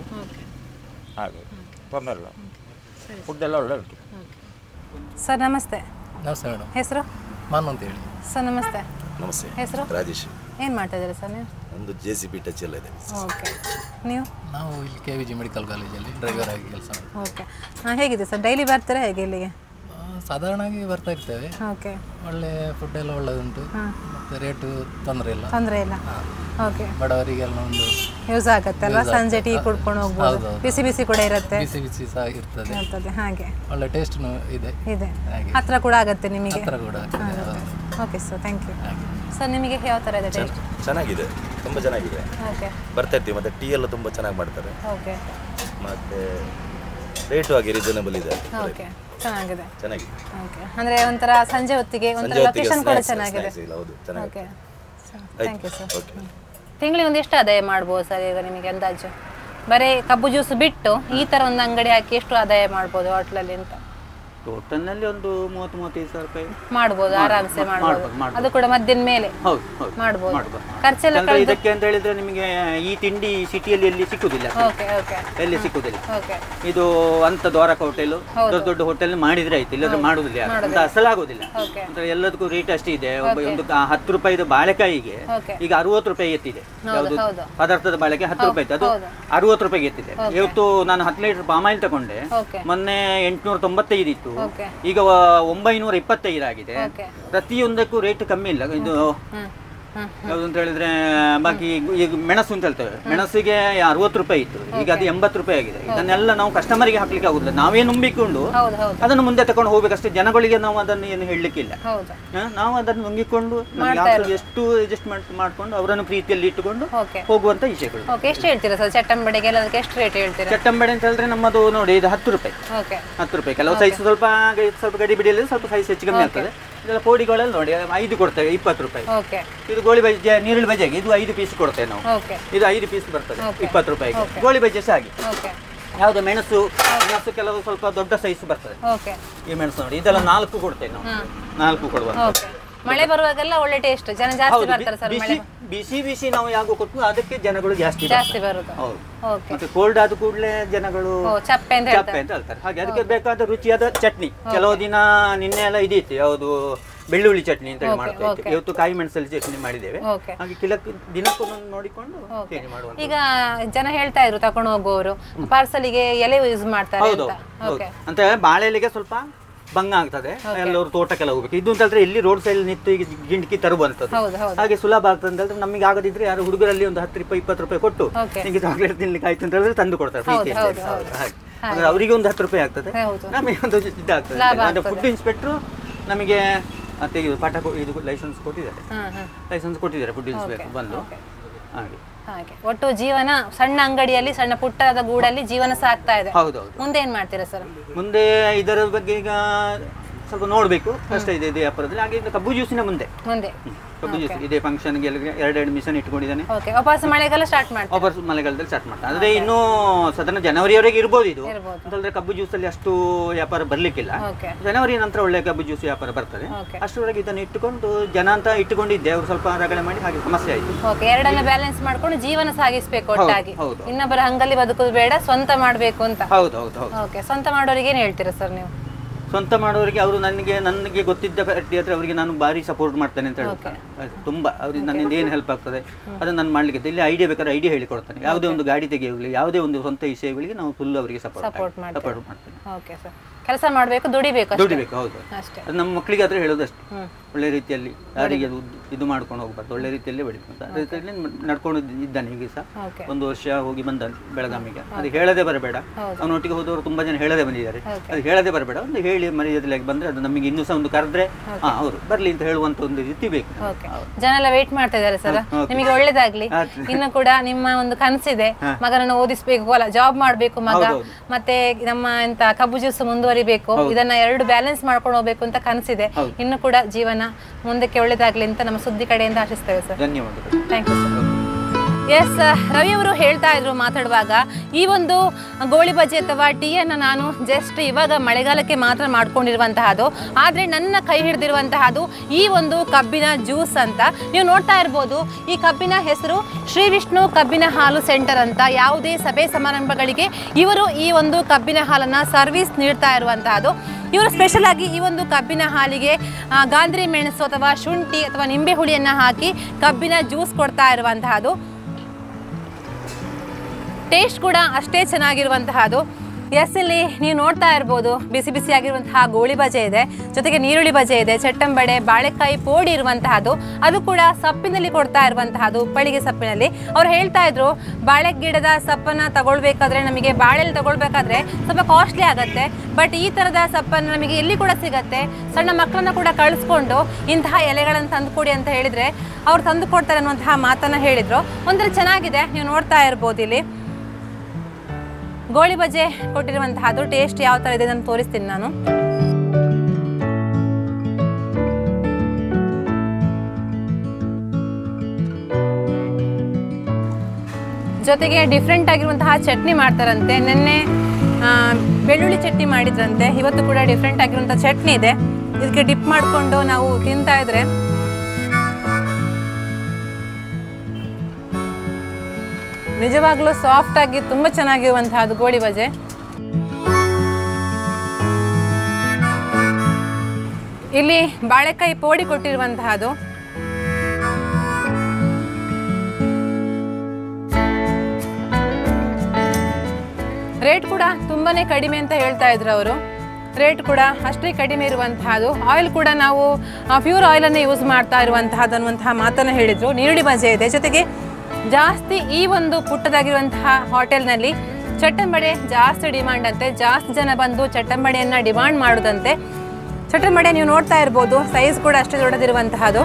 ಹಾಗೆ ತೊಂದರೆ ಇಲ್ಲ, ಫುಡ್ಡೆಲ್ಲ ಒಳ್ಳೆ ಉಂಟು. ಸರ್ ನಮಸ್ತೆ. ನಮಸ್ತೆ ಮೇಡಮ್. ಹೆಸರು? ಮಾನು ಅಂತ ಹೇಳಿ. ಸರ್ ನಮಸ್ತೆ. ನಮಸ್ತೆ. ಹೆಸರು? ರಾಜೇಶ್. ಏನು ಮಾಡ್ತಾ ಇದ್ದೀರಾ ಸರ್ ನೀವು? ಒಂದು JCB ಟಚ್ ಎಲ್ಲ ಇದೆ. ಓಕೆ. ನೀವು? ನಾವು ಇಲ್ಲಿ KVG ಮೆಡಿಕಲ್ ಕಾಲೇಜಲ್ಲಿ ಡ್ರೈವರ್ ಆಗಿ ಕೆಲಸ ಮಾಡ್ತೀವಿ. ಓಕೆ. ಹೇಗಿದೆ ಸರ್, ಡೈಲಿ ಬರ್ತೀರಾ ಹೇಗೆ ಇಲ್ಲಿಗೆ? ಸಾಧಾರಣವಾಗಿ ಬರ್ತಾ ಇರ್ತೇವೆ. ಓಕೆ. ಒಳ್ಳೆ ಫುಡ್ ಎಲ್ಲ ಒಳ್ಳೆದುಂಟು, ಮತ್ತು ರೇಟು ತೊಂದರೆ ಇಲ್ಲ. ತೊಂದರೆ ಇಲ್ಲ. ಓಕೆ. ಬಡವರಿಗೆಲ್ಲ ಒಂದು ಯೂಸ್ ಆಗುತ್ತೆ ಅಲ್ವಾ? ಸಂಜೆ ಟೀ ಕುಡ್ಕೊಂಡು ಹೋಗ್ಬೋದು, ಬಿಸಿ ಬಿಸಿ ಕೂಡ ಇರುತ್ತೆ. ಬಿಸಿ ಬಿಸಿ ಸಹ ಇರ್ತದೆ. ಹಾಗೆ ಒಳ್ಳೆ ಟೇಸ್ಟ್ನು ಇದೆ. ಹತ್ರ ಕೂಡ ಆಗುತ್ತೆ ನಿಮಗೆ? ಹತ್ರ ಕೂಡ ಆಗ್ತದೆ. Okay sir, thank you. Sir ನಿಮಗೆ ಯಾವ ಥರ ಇದೆ ಟೇಸ್ಟ್? ಚೆನ್ನಾಗಿದೆ, ತುಂಬ ಚೆನ್ನಾಗಿದೆ. ಓಕೆ. ಬರ್ತಾ ಇರ್ತೀವಿ, ಮತ್ತು ಟೀ ಎಲ್ಲ ತುಂಬ ಚೆನ್ನಾಗಿ ಮಾಡ್ತಾರೆ. ಓಕೆ. ಮತ್ತು ರೇಟು ಹಾಗೆ ರೀಸನಬಲ್ ಇದೆ. ಓಕೆ, ಚೆನ್ನಾಗಿದೆ. ಓಕೆ. ಅಂದರೆ ಒಂಥರ ಸಂಜೆ ಹೊತ್ತಿಗೆ ಒಂಥರ ಲೊಕೇಶನ್ ಕೂಡ ಚೆನ್ನಾಗಿದೆ. ಹೌದು, ಚೆನ್ನಾಗಿದೆ. Okay, thank you sir. ತಿಂಗಳಿಗೆ ಒಂದು ಎಷ್ಟು ಆದಾಯ ಮಾಡ್ಬೋದು ಸರ್ ಈಗ ನಿಮಗೆ ಅಂದಾಜು? ಬರೀ ಕಬ್ಬು ಜ್ಯೂಸ್ ಬಿಟ್ಟು ಈ ಥರ ಒಂದು ಅಂಗಡಿ ಹಾಕಿ ಎಷ್ಟು ಆದಾಯ ಮಾಡ್ಬೋದು ಹೋಟ್ಲಲ್ಲಿ ಅಂತ? ಟೋಟಲ್ನಲ್ಲಿ ಒಂದು 30-35 ಸಾವಿರ ರೂಪಾಯಿ ಮಾಡ್ಬೋದು, ಆರಾಮ್ಸೆ ಮಾಡ್ಬೋದು. ಅದು ಕೂಡ ಮಧ್ಯಾಹ್ನ ಮೇಲೆ ಮಾಡ್ಬೋದು. ಖರ್ಚೆಲ್ಲ ಇದಕ್ಕೆ ಅಂತ ಹೇಳಿದ್ರೆ ನಿಮಗೆ ಈ ತಿಂಡಿ ಸಿಟಿಯಲ್ಲಿ ಎಲ್ಲಿ ಸಿಕ್ಕುದಿಲ್ಲ, ಎಲ್ಲಿ ಸಿಕ್ಕುದಿಲ್ಲ. ಇದು ಅಂತ ದ್ವಾರಕ ಹೋಟೆಲ್, ದೊಡ್ಡ ದೊಡ್ಡ ಹೋಟೆಲ್ ಮಾಡಿದ್ರೆ ಆಯ್ತು, ಇಲ್ಲದ್ರೆ ಮಾಡುದಿಲ್ಲ, ಅಂತ ಅಸಲಾಗುದಿಲ್ಲ. ಎಲ್ಲದಕ್ಕೂ ರೇಟ್ ಅಷ್ಟೇ ಇದೆ. ಒಂದು 10 ರೂಪಾಯಿದು ಬಾಳೆಕಾಯಿಗೆ ಈಗ 60 ರೂಪಾಯಿ ಎತ್ತಿದೆ. ಯಾವುದು ಪದಾರ್ಥದ ಬಾಳೆಕಾಯಿ 10 ರೂಪಾಯಿ ಇತ್ತು, ಅದು 60 ರೂಪಾಯಿಗೆ ಎತ್ತಿದೆ. ಇವತ್ತು ನಾನು 10 ಲೀಟರ್ ಪಾಮಾಯಿಲ್ ತಗೊಂಡೆ, ಮೊನ್ನೆ 895 ಇತ್ತು, ಈಗ 925 ಆಗಿದೆ. ಪ್ರತಿಯೊಂದಕ್ಕೂ ರೇಟ್ ಕಮ್ಮಿ ಇಲ್ಲ. ಇದು ಯಾವುದು ಅಂತ ಹೇಳಿದ್ರೆ ಬಾಕಿ ಈಗ ಮೆಣಸು ಅಂತ ಹೇಳ್ತೇವೆ, ಮೆಣಸಿಗೆ 60 ರೂಪಾಯಿ ಇತ್ತು, ಈಗ ಅದು 80 ರೂಪಾಯಿ ಆಗಿದೆ. ಇದನ್ನೆಲ್ಲ ನಾವು ಕಸ್ಟಮರ್ಗೆ ಹಾಕ್ಲಿಕ್ಕೆ ಆಗುದಿಲ್ಲ, ನಾವೇ ನಂಬಿಕೊಂಡು ಅದನ್ನು ಮುಂದೆ ತಕೊಂಡು ಹೋಗ್ಬೇಕಷ್ಟೇ. ಜನಗಳಿಗೆ ನಾವು ಅದನ್ನು ಏನು ಹೇಳಲಿಕ್ಕಿಲ್ಲ, ನಾವು ಅದನ್ನು ನುಂಗಿಕೊಂಡು ಎಷ್ಟು ಅಡ್ಜಸ್ಟ್ಮೆಂಟ್ ಮಾಡ್ಕೊಂಡು ಅವರನ್ನು ಪ್ರೀತಿಯಲ್ಲಿ ಇಟ್ಟುಕೊಂಡು ಹೋಗುವಂತ ವಿಷಯಗಳು. ಎಷ್ಟು ಹೇಳ್ತೀರಾ ಸರ್ ಚಟ್ಟಂಬಡೆಗೆ? ಎಷ್ಟು ರೇಟ್ ಹೇಳ್ತೀರಾ? ಚಟ್ಟಂಬಡೆ ಅಂತ ಹೇಳಿದ್ರೆ ನಮ್ಮದು ನೋಡಿ, ಇದು 10 ರೂಪಾಯಿ. 10 ರೂಪಾಯಿ. ಕೆಲವು ಸೈಜ್ ಸ್ವಲ್ಪ ಗಡಿ ಬಿಡಿಯಲ್ಲಿ ಸ್ವಲ್ಪ ಸೈಜ್ ಹೆಚ್ಚು ಕಮ್ಮಿ ಆಗ್ತದೆ. ಇದೆಲ್ಲ ಪೋಡಿಗಳಲ್ಲಿ ನೋಡಿ 5 ಕೊಡ್ತೇವೆ 20 ರೂಪಾಯಿ. ಇದು ಗೋಳಿ ಬಜ್ಜೆ, ನೀರುಳ್ಳಿ ಬಜ್ಜೆಗೆ ಇದು 5 ಪೀಸ್ ಕೊಡ್ತೇವೆ ನಾವು. ಇದು 5 ಪೀಸ್ ಬರ್ತದೆ 20 ರೂಪಾಯಿಗೆ. ಗೋಳಿ ಬಜ್ಜೆ ಸಹ ಹಾಗೆ. ಯಾವುದು ಮೆಣಸು ಕೆಲವು ಸ್ವಲ್ಪ ದೊಡ್ಡ ಸೈಜ್ ಬರ್ತದೆ. ಈ ಮೆಣಸು ನೋಡಿ, ಇದೆಲ್ಲ 4 ಕೊಡ್ತೇವೆ ನಾವು, 4 ಕೊಡುವ. ಮಳೆ ಬರುವಾಗೆಲ್ಲ ಒಳ್ಳೆ ಟೇಸ್ಟ್, ಜನ ಜಾಸ್ತಿ ಬರ್ತಾರೆ ಸರ್. ಬಿಸಿ ಬಿಸಿ ನಾವು ಯಾಕೋ ಕೊಟ್ಟು ಅದಕ್ಕೆ ಜನಗಳು ಜಾಸ್ತಿ ಬರುತ್ತೆ. ಹೌದು. ಮತ್ತೆ ಕೋಲ್ಡ್ ಆದ ಕೂಡಲೇ ಜನಗಳು ಚಪ್ಪೆ ಅಂತ ಹೇಳ್ತಾರೆ. ಹಾಗೆ ಅದಕ್ಕೆ ಬೇಕಾದ ರುಚಿಯಾದ ಚಟ್ನಿ. ಕೆಲವು ದಿನ ನಿನ್ನೆ ಎಲ್ಲ ಇದಿತ್ತು, ಯಾವುದು ಬೆಳ್ಳುಳ್ಳಿ ಚಟ್ನಿ ಅಂತ ಹೇಳಿ ಮಾಡ್ತಾ ಇದ್ದೇವೆ. ಇವತ್ತು ಕಾಯಿ ಮೆಣಸಲ್ಲಿ ಚಟ್ನಿ ಮಾಡಿದ್ದೇವೆ. ಹಾಗೆ ದಿನಕ್ಕೊಂದೊಂದು ನೋಡಿಕೊಂಡು ಮಾಡುವ. ಈಗ ಜನ ಹೇಳ್ತಾ ಇದ್ರು ತಕೊಂಡು ಹೋಗುವವರು ಪಾರ್ಸಲಿಗೆ ಎಲೆ ಯೂಸ್ ಮಾಡ್ತಾರೆ ಅಂತ. ಬಾಳೆ ಎಲೆಗೆ ಸ್ವಲ್ಪ ಭಂಗ ಆಗ್ತದೆ, ಎಲ್ಲರೂ ತೋಟಕ್ಕೆಲ್ಲ ಹೋಗ್ಬೇಕು. ಇದು ಅಂತ ಹೇಳಿದ್ರೆ ಇಲ್ಲಿ ರೋಡ್ ಸೈಡ್ ನಿಂತು ಈಗ ಗಿಂಡಿಕಿ ತರುವಂತದ್ದು, ಹಾಗೆ ಸುಲಭ ಆಗ್ತದೆ ಅಂತ ಹೇಳಿದ್ರೆ ನಮಗೆ ಆಗದಿದ್ರೆ ಯಾರು ಹುಡುಗರಲ್ಲಿ ಒಂದು 10 ರೂಪಾಯಿ 20 ರೂಪಾಯಿ ಕೊಟ್ಟು ನಿಮಗೆ ಚಾಕ್ಲೇಟ್ ತಿನ್ಲಿಕ್ಕೆ ಆಯ್ತು ಅಂತ ಹೇಳಿದ್ರೆ ತಂದು ಕೊಡ್ತಾರೆ ಪ್ರೀತಿಯಲ್ಲಿ. ಹಾಗೆ ಅವರಿಗೆ ಒಂದು 10 ರೂಪಾಯಿ ಆಗ್ತದೆ, ನಮಗೆ ಒಂದು ಇದಾಗ್ತದೆ. ಫುಡ್ ಇನ್ಸ್ಪೆಕ್ಟ್ರು ನಮಗೆ ಮತ್ತೆ ಇದು ಇದು ಲೈಸೆನ್ಸ್ ಕೊಟ್ಟಿದ್ದಾರೆ ಫುಡ್ ಇನ್ಸ್ಪೆಕ್ಟರ್ ಬಂದು. ಹಾಗೆ ಒಟ್ಟು ಜೀವನ ಸಣ್ಣ ಅಂಗಡಿಯಲ್ಲಿ, ಸಣ್ಣ ಪುಟ್ಟದ ಗೂಡಲ್ಲಿ ಜೀವನ ಸಾಗ್ತಾ ಇದೆ. ಹೌದೌದು. ಮುಂದೆ ಏನ್ ಮಾಡ್ತೀರಾ ಸರ್? ಮುಂದೆ ಇದರ ಬಗ್ಗೆ ಈಗ ಸ್ವಲ್ಪ ನೋಡ್ಬೇಕು, ಕಷ್ಟ ಇದೆ ಇದು ವ್ಯಾಪಾರದಲ್ಲಿ. ಹಾಗೆ ಕಬ್ಬು ಜ್ಯೂಸಿನ ಮುಂದೆ ಕಬ್ಬು ಜ್ಯೂಸ್ ಇದೇ ಫಂಕ್ಷನ್ಗೆ 2 ಮಿಷನ್ ಇಟ್ಕೊಂಡಿದ್ದಾನೆ. ವಾಪಸ್ ಮಳೆಗಾಲ ಸ್ಟಾರ್ಟ್ ಮಾಡ್ತಾರೆ. ವಾಪಸ್ ಮಳೆಗಾಲದಲ್ಲಿ ಸ್ಟಾರ್ಟ್ ಮಾಡ್ತಾರೆ. ಅಂದ್ರೆ ಇನ್ನೂ ಸಾಧಾರಣ ಜನವರಿವರೆಗೆ ಇರ್ಬೋದು ಇದು ಅಂತಂದ್ರೆ ಕಬ್ಬು ಜ್ಯೂಸ್ ಅಲ್ಲಿ ಅಷ್ಟು ವ್ಯಾಪಾರ ಬರ್ಲಿಕ್ಕಿಲ್ಲ. ಜನವರಿ ನಂತರ ಒಳ್ಳೆ ಕಬ್ಬು ಜ್ಯೂಸ್ ವ್ಯಾಪಾರ ಬರ್ತದೆ. ಅಷ್ಟರವರೆಗೆ ಇದನ್ನು ಇಟ್ಟುಕೊಂಡು ಜನ ಅಂತ ಇಟ್ಟುಕೊಂಡಿದ್ದೆ, ಅವರು ಸ್ವಲ್ಪ ರಗಳೆ ಮಾಡಿ ಹಾಗೆ ಸಮಸ್ಯೆ ಆಯ್ತು. ಎರಡನ್ನ ಬ್ಯಾಲೆನ್ಸ್ ಮಾಡ್ಕೊಂಡು ಜೀವನ ಸಾಗಿಸ್ಬೇಕು ಒಟ್ಟಾಗಿ. ಇನ್ನೊಬ್ಬರ ಹಂಗಲ್ಲಿ ಬದುಕುದು ಬೇಡ, ಸ್ವಂತ ಮಾಡ್ಬೇಕು ಅಂತ. ಹೌದು. ಸ್ವಂತ ಮಾಡೋರಿಗೆ ಏನ್ ಹೇಳ್ತೀರಾ ಸರ್ ನೀವು? ಸ್ವಂತ ಮಾಡೋರಿಗೆ ಅವರು ನನಗೆ ಗೊತ್ತಿದ್ದ ಫ್ಯಾಕ್ಟ್ರಿ ಹತ್ರ ಅವರಿಗೆ ನಾನು ಭಾರಿ ಸಪೋರ್ಟ್ ಮಾಡ್ತೇನೆ ಅಂತ ಹೇಳ್ತಾರೆ. ತುಂಬ ಅವ್ರಿಗೆ ನನ್ನಿಂದ ಏನು ಹೆಲ್ಪ್ ಆಗ್ತದೆ ಅದನ್ನು ನಾನು ಮಾಡಲಿಕ್ಕೆ ಇಲ್ಲಿ ಐಡಿಯಾ ಬೇಕಾದ್ರೆ ಐಡಿಯಾ ಹೇಳಿಕೊಡ್ತಾನೆ. ಯಾವುದೇ ಒಂದು ಗಾಡಿ ತೆಗೆಯೋಗ್ಲಿ ಯಾವುದೇ ಒಂದು ಸ್ವಂತ ವಿಷಯಗಳಿಗೆ ನಾವು ಫುಲ್ ಅವರಿಗೆ ಸಪೋರ್ಟ್ ಮಾಡ್ತೇನೆ. ಓಕೆ ಸರ್, ಕೆಲಸ ಮಾಡಬೇಕು, ದುಡಿಬೇಕು. ಹೌದು, ಅದು ನಮ್ಮ ಮಕ್ಕಳಿಗೆ ಹತ್ರ ಹೇಳೋದಷ್ಟು ಒಳ್ಳೆ ರೀತಿಯಲ್ಲಿ ಯಾರಿಗೆ ಇದು ಮಾಡ್ಕೊಂಡು ಹೋಗ್ಬಾರ್ದು, ಒಳ್ಳೆ ರೀತಿಯಲ್ಲಿ ಬೆಳಿಬೇಕು. ಅದೇ ರೀತಿಯಲ್ಲಿ ನಡ್ಕೊಂಡು ಇದ್ದಾನೆ ಈಗ ಸಹ. 1 ವರ್ಷ ಹೋಗಿ ಬಂದ ಬೆಳಗಾಮಿಗೆ. ಅದು ಹೇಳದೆ ಬರಬೇಡ, ಅವನೊಟ್ಟಿಗೆ ಹೋದವರು ತುಂಬಾ ಜನ ಹೇಳದೆ ಬಂದಿದ್ದಾರೆ. ಅದು ಹೇಳದೆ ಬರಬೇಡ, ಒಂದು ಹೇಳಿ ಮರ್ಯಾದೆಯಾಗಿ ಬಂದ್ರೆ ಅದು ನಮಗೆ ಇನ್ನೂ ಸಹ ಒಂದು ಕರೆದ್ರೆ ಅವರು ಬರ್ಲಿ ಅಂತ ಹೇಳುವಂತ ಒಂದು ರೀತಿ ಬೇಕು. ಜನ ಎಲ್ಲ ವೇಟ್ ಮಾಡ್ತಾ ಇದ್ದಾರೆ ಸರ್, ನಿಮಗೆ ಒಳ್ಳೇದಾಗ್ಲಿ. ಇನ್ನು ಕೂಡ ನಿಮ್ಮ ಒಂದು ಕನಸಿದೆ, ಮಗನನ್ನು ಓದಿಸ್ಬೇಕು, ಅಲ್ಲ ಜಾಬ್ ಮಾಡ್ಬೇಕು ಮಗ, ಮತ್ತೆ ನಮ್ಮ ಎಂತ ಕಬ್ಬು ಜ್ಯೂಸ್ ಮುಂದುವರಿಬೇಕು, ಇದನ್ನ 2 ಬ್ಯಾಲೆನ್ಸ್ ಮಾಡ್ಕೊಂಡು ಹೋಗ್ಬೇಕು ಅಂತ ಕನಸಿದೆ. ಇನ್ನು ಕೂಡ ಜೀವನ ಮುಂದಕ್ಕೆ ಒಳ್ಳೇದಾಗ್ಲಿ ಅಂತ ನಮ್ಮ ಸುದ್ದಿ ಕಡೆಯಿಂದ ಆಶಿಸ್ತೇವೆ ಸರ್. ಧನ್ಯವಾದಗಳು. Thank you sir. Yes, Ravi ಅವರು ಹೇಳ್ತಾ ಇದ್ರು ಮಾತಾಡುವಾಗ, ಈ ಒಂದು ಗೋಳಿ ಬಜ್ಜಿ ಅಥವಾ ಟೀಯನ್ನು ನಾನು ಜಸ್ಟ್ ಇವಾಗ ಮಳೆಗಾಲಕ್ಕೆ ಮಾತ್ರ ಮಾಡ್ಕೊಂಡಿರುವಂತಹದ್ದು, ಆದರೆ ನನ್ನ ಕೈ ಹಿಡಿದಿರುವಂತಹದ್ದು ಈ ಒಂದು ಕಬ್ಬಿನ ಜ್ಯೂಸ್ ಅಂತ. ನೀವು ನೋಡ್ತಾ ಇರ್ಬೋದು, ಈ ಕಬ್ಬಿನ ಹೆಸರು ಶ್ರೀ ವಿಷ್ಣು ಕಬ್ಬಿನ ಹಾಲು ಸೆಂಟರ್ ಅಂತ. ಯಾವುದೇ ಸಭೆ ಸಮಾರಂಭಗಳಿಗೆ ಇವರು ಈ ಒಂದು ಕಬ್ಬಿನ ಹಾಲನ್ನು ಸರ್ವಿಸ್ ನೀಡ್ತಾ ಇರುವಂತಹದ್ದು. ಇವರು ಸ್ಪೆಷಲ್ ಆಗಿ ಈ ಒಂದು ಕಬ್ಬಿನ ಹಾಲಿಗೆ ಗಾಂಧಿರಿ ಮೆಣಸು ಅಥವಾ ಶುಂಠಿ ಅಥವಾ ನಿಂಬೆ ಹುಳಿಯನ್ನು ಹಾಕಿ ಕಬ್ಬಿನ ಜ್ಯೂಸ್ ಕೊಡ್ತಾ ಇರುವಂತಹದ್ದು. ಟೇಸ್ಟ್ ಕೂಡ ಅಷ್ಟೇ ಚೆನ್ನಾಗಿರುವಂತಹದ್ದು. ಎಸ್, ಇಲ್ಲಿ ನೀವು ನೋಡ್ತಾ ಇರ್ಬೋದು, ಬಿಸಿ ಬಿಸಿಯಾಗಿರುವಂತಹ ಗೋಳಿ ಬಜೆ ಇದೆ, ಜೊತೆಗೆ ನೀರುಳ್ಳಿ ಬಜೆ ಇದೆ, ಚಟ್ಟಂಬಡೆ, ಬಾಳೆಕಾಯಿ ಪೋಡಿ ಇರುವಂತಹದ್ದು. ಅದು ಕೂಡ ಸಪ್ಪಿನಲ್ಲಿ ಕೊಡ್ತಾ ಇರುವಂತಹದ್ದು, ಉಪ್ಪಳಿಗೆ ಸಪ್ಪಿನಲ್ಲಿ. ಅವ್ರು ಹೇಳ್ತಾ ಇದ್ರು, ಬಾಳೆ ಗಿಡದ ಸಪ್ಪನ್ನು ತಗೊಳ್ಬೇಕಾದ್ರೆ, ನಮಗೆ ಬಾಳೆಲ್ಲಿ ತಗೊಳ್ಬೇಕಾದ್ರೆ ಸ್ವಲ್ಪ ಕಾಸ್ಟ್ಲಿ ಆಗುತ್ತೆ, ಬಟ್ ಈ ಥರದ ಸಪ್ಪನ್ನು ನಮಗೆ ಎಲ್ಲಿ ಕೂಡ ಸಿಗುತ್ತೆ. ಸಣ್ಣ ಮಕ್ಕಳನ್ನ ಕೂಡ ಕಳಿಸ್ಕೊಂಡು ಇಂತಹ ಎಲೆಗಳನ್ನು ತಂದುಕೊಡಿ ಅಂತ ಹೇಳಿದರೆ ಅವ್ರು ತಂದು ಕೊಡ್ತಾರೆ ಅನ್ನುವಂತಹ ಮಾತನ್ನು ಹೇಳಿದರು. ಒಂಥರ ಚೆನ್ನಾಗಿದೆ, ನೀವು ನೋಡ್ತಾ ಇರ್ಬೋದು. ಇಲ್ಲಿ ಗೋಳಿ ಬಜೆ ಕೊಟ್ಟಿರುವಂತಹದ್ದು ಟೇಸ್ಟ್ ಯಾವ ಥರ ಇದೆ ಅಂತ ತೋರಿಸ್ತೀನಿ ನಾನು. ಜೊತೆಗೆ ಡಿಫ್ರೆಂಟ್ ಆಗಿರುವಂತಹ ಚಟ್ನಿ ಮಾಡ್ತಾರಂತೆ. ನಿನ್ನೆ ಬೆಳ್ಳುಳ್ಳಿ ಚಟ್ನಿ ಮಾಡಿದ್ರಂತೆ, ಇವತ್ತು ಕೂಡ ಡಿಫ್ರೆಂಟ್ ಆಗಿರುವಂತಹ ಚಟ್ನಿ ಇದೆ. ಇದಕ್ಕೆ ಡಿಪ್ ಮಾಡಿಕೊಂಡು ನಾವು ತಿಂತಾ ಇದ್ರೆ ನಿಜವಾಗ್ಲೂ ಸಾಫ್ಟ್ ಆಗಿ ತುಂಬಾ ಚೆನ್ನಾಗಿರುವಂತಹದ್ದು ಗೋಳಿ ಬಜೆ. ಇಲ್ಲಿ ಬಾಳೆಕಾಯಿ ಪೋಡಿ ಕೊಟ್ಟಿರುವಂತಹದ್ದು. ರೇಟ್ ಕೂಡ ತುಂಬಾನೇ ಕಡಿಮೆ ಅಂತ ಹೇಳ್ತಾ ಇದ್ರು ಅವರು. ರೇಟ್ ಕೂಡ ಅಷ್ಟೇ ಕಡಿಮೆ ಇರುವಂತಹದ್ದು. ಆಯಿಲ್ ಕೂಡ ನಾವು ಪ್ಯೂರ್ ಆಯಿಲನ್ನೇ ಯೂಸ್ ಮಾಡ್ತಾ ಇರುವಂತಹದ್ದು ಅನ್ನುವಂತಹ ಮಾತನ್ನು ಹೇಳಿದ್ರು. ನೀರುಳ್ಳಿ ಬಜೆ ಇದೆ, ಜೊತೆಗೆ ಜಾಸ್ತಿ ಈ ಒಂದು ಪುಟ್ಟದಾಗಿರುವಂತಹ ಹೋಟೆಲ್ನಲ್ಲಿ ಚಟ್ಟಂಬಡೆ ಜಾಸ್ತಿ ಡಿಮಾಂಡ್ ಅಂತೆ. ಜಾಸ್ತಿ ಜನ ಬಂದು ಚಟ್ಟಂಬಡೆಯನ್ನು ಡಿಮಾಂಡ್ ಮಾಡೋದಂತೆ. ಚಟ್ಟಂಬಡೆ ನೀವು ನೋಡ್ತಾ ಇರ್ಬೋದು, ಸೈಜ್ ಕೂಡ ಅಷ್ಟೇ ದೊಡ್ಡದಿರುವಂತಹದ್ದು.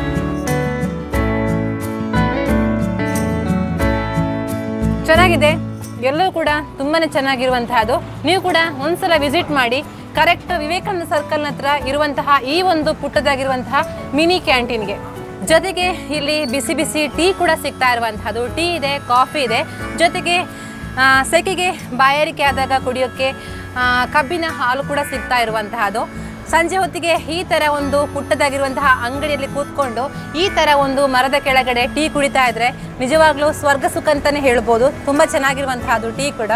ಚೆನ್ನಾಗಿದೆ, ಎಲ್ಲವೂ ಕೂಡ ತುಂಬಾನೇ ಚೆನ್ನಾಗಿರುವಂತಹದ್ದು. ನೀವು ಕೂಡ ಒಂದ್ಸಲ ವಿಸಿಟ್ ಮಾಡಿ. ಕರೆಕ್ಟ್ ವಿವೇಕಾನಂದ ಸರ್ಕಲ್ ಹತ್ರ ಇರುವಂತಹ ಈ ಒಂದು ಪುಟ್ಟದಾಗಿರುವಂತಹ ಮಿನಿ ಕ್ಯಾಂಟೀನ್ಗೆ. ಜೊತೆಗೆ ಇಲ್ಲಿ ಬಿಸಿ ಬಿಸಿ ಟೀ ಕೂಡ ಸಿಗ್ತಾ ಇರುವಂತಹದ್ದು. ಟೀ ಇದೆ, ಕಾಫಿ ಇದೆ, ಜೊತೆಗೆ ಸೆಕೆಗೆ ಬಾಯಾರಿಕೆ ಆದಾಗ ಕುಡಿಯೋಕ್ಕೆ ಕಬ್ಬಿನ ಹಾಲು ಕೂಡ ಸಿಗ್ತಾ ಇರುವಂತಹದ್ದು. ಸಂಜೆ ಹೊತ್ತಿಗೆ ಈ ಥರ ಒಂದು ಪುಟ್ಟದಾಗಿರುವಂತಹ ಅಂಗಡಿಯಲ್ಲಿ ಕೂತ್ಕೊಂಡು ಈ ಥರ ಒಂದು ಮರದ ಕೆಳಗಡೆ ಟೀ ಕುಡಿತಾ ಇದ್ರೆ ನಿಜವಾಗ್ಲೂ ಸ್ವರ್ಗ ಸುಖ ಅಂತಲೇ ಹೇಳ್ಬೋದು. ತುಂಬ ಚೆನ್ನಾಗಿರುವಂತಹದ್ದು ಟೀ ಕೂಡ.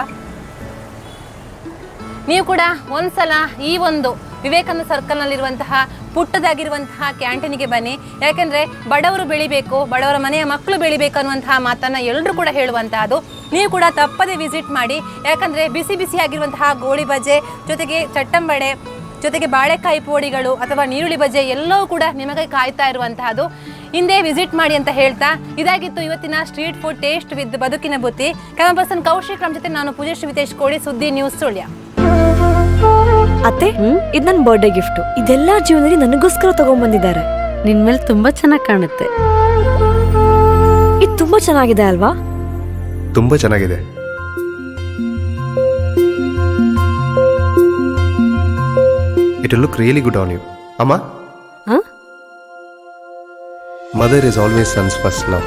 ನೀವು ಕೂಡ ಒಂದ್ಸಲ ಈ ಒಂದು ವಿವೇಕಾನಂದ ಸರ್ಕಲ್ನಲ್ಲಿರುವಂತಹ ಪುಟ್ಟದಾಗಿರುವಂತಹ ಕ್ಯಾಂಟೀನಿಗೆ ಬನ್ನಿ. ಯಾಕೆಂದರೆ ಬಡವರು ಬೆಳಿಬೇಕು, ಬಡವರ ಮನೆಯ ಮಕ್ಕಳು ಬೆಳಿಬೇಕು ಅನ್ನುವಂತಹ ಮಾತನ್ನು ಎಲ್ಲರೂ ಕೂಡ ಹೇಳುವಂತಹದ್ದು. ನೀವು ಕೂಡ ತಪ್ಪದೇ ವಿಸಿಟ್ ಮಾಡಿ. ಯಾಕಂದರೆ ಬಿಸಿ ಬಿಸಿಯಾಗಿರುವಂತಹ ಗೋಳಿ ಬಜೆ, ಜೊತೆಗೆ ಚಟ್ಟಂಬಡೆ, ಜೊತೆಗೆ ಬಾಳೆಕಾಯಿ ಪೋಡಿಗಳು ಅಥವಾ ನೀರುಳ್ಳಿ ಬಜೆ ಎಲ್ಲವೂ ಕೂಡ ನಿಮಗೆ ಕಾಯ್ತಾ ಇರುವಂತಹದ್ದು. ಹಿಂದೆ ವಿಸಿಟ್ ಮಾಡಿ ಅಂತ ಹೇಳ್ತಾ ಇದಾಗಿತ್ತು ಇವತ್ತಿನ ಸ್ಟ್ರೀಟ್ ಫುಡ್ ಟೇಸ್ಟ್ ವಿತ್ ಬದುಕಿನ ಬುತ್ತಿ. ಕ್ಯಾಮರಾ ಪರ್ಸನ್ ಕೌಶಿಕ್ ರಾಮ್ ಜೊತೆ ನಾನು ಪೂಜಶ್ರೀ ವಿತೇಶ್ ಕೋಡಿ, ಸುದ್ದಿ ನ್ಯೂಸ್ ಸುಳ್ಯ. ಅತ್ತೆ, ಇದು ನನ್ನ ಬರ್ಡೇ ಗಿಫ್ಟ್. ಇದೆಲ್ಲ ಜೀವನದಲ್ಲಿ ನನಗೋಸ್ಕರ ತಗೊಂಡ್ಬಂದಿದ್ದಾರೆ. ನಿನ್ ಮೇಲೆ ತುಂಬಾ ಚೆನ್ನಾಗಿ ಕಾಣುತ್ತೆ. ಇದು ತುಂಬಾ ಚೆನ್ನಾಗಿದೆ ಅಲ್ವಾ? ತುಂಬಾ ಚೆನ್ನಾಗಿದೆ. It will look really good on you. Amma? Huh? Mother is always son's first love.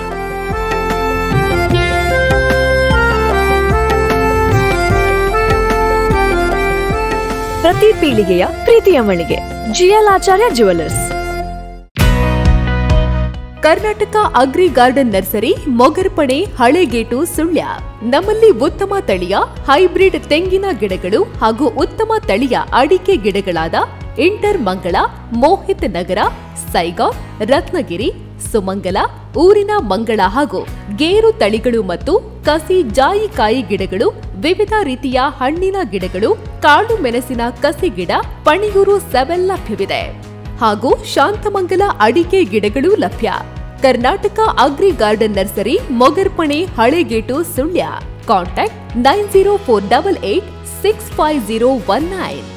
ಪ್ರತಿ ಪೀಳಿಗೆಯ ಪ್ರೀತಿಯ ಮಳಿಗೆ GL Acharya jewellers. Karnataka agri garden nursery, Mogarpane, Halegate, Sullia. ನಮ್ಮಲ್ಲಿ ಉತ್ತಮ ತಳಿಯ ಹೈಬ್ರಿಡ್ ತೆಂಗಿನ ಗಿಡಗಳು ಹಾಗೂ ಉತ್ತಮ ತಳಿಯ ಅಡಿಕೆ ಗಿಡಗಳಾದ ಇಂಟರ್ ಮಂಗಳ, ಮೋಹಿತ್ ನಗರ, ಸೈಗಾಂವ್, ರತ್ನಗಿರಿ, ಸುಮಂಗಲ, ಊರಿನ ಮಂಗಳ ಹಾಗೂ ಗೇರು ತಳಿಗಳು ಮತ್ತು ಕಸಿ ಜಾಯಿಕಾಯಿ ಗಿಡಗಳು, ವಿವಿಧ ರೀತಿಯ ಹಣ್ಣಿನ ಗಿಡಗಳು, ಕಾಳು ಮೆಣಸಿನ ಕಸಿ ಗಿಡ, ಪಣಿಯೂರು 7 ಲಭ್ಯವಿದೆ ಹಾಗೂ ಶಾಂತಮಂಗಲ ಅಡಿಕೆ ಗಿಡಗಳು ಲಭ್ಯ. Karnataka agri garden nursery, Mogarpane, Halegate, Sullia. Contact 9048865019.